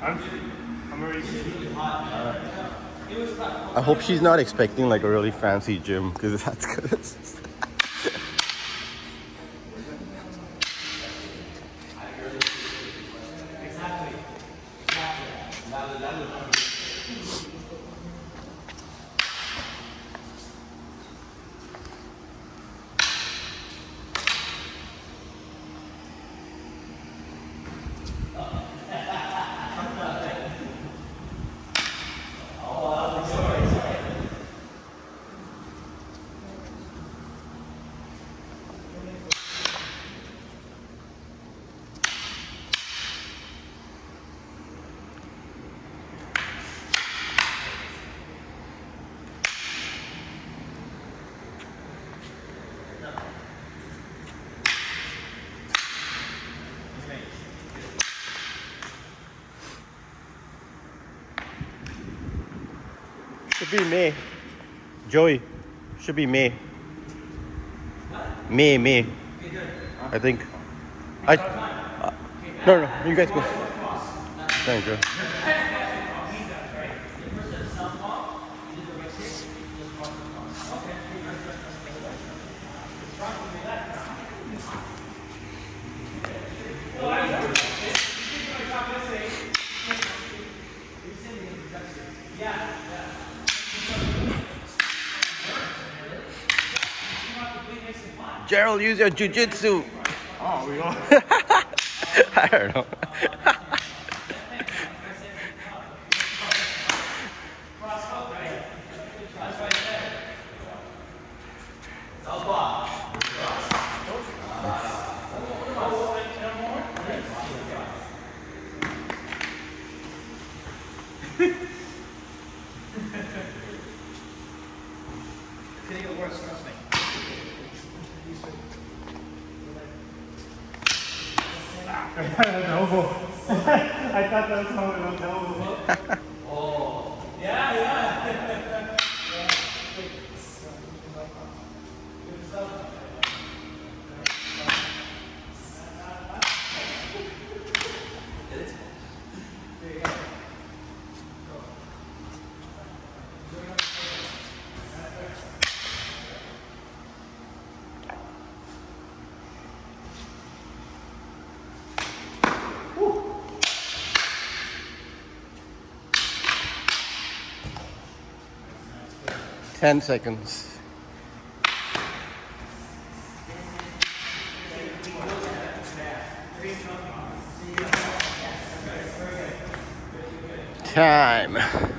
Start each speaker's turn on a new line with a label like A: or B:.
A: I'm already sleeping.
B: I hope she's not expecting like a really fancy gym, because that's good. Should be me. Joey. Should be me. Me. I think. No, you guys go. Thank you. Gerald, use your jujitsu.
A: Oh, we all.
B: I don't know.
A: Elbow. I thought that was someone on the elbow. Oh. Yeah.
B: Ten seconds. Time.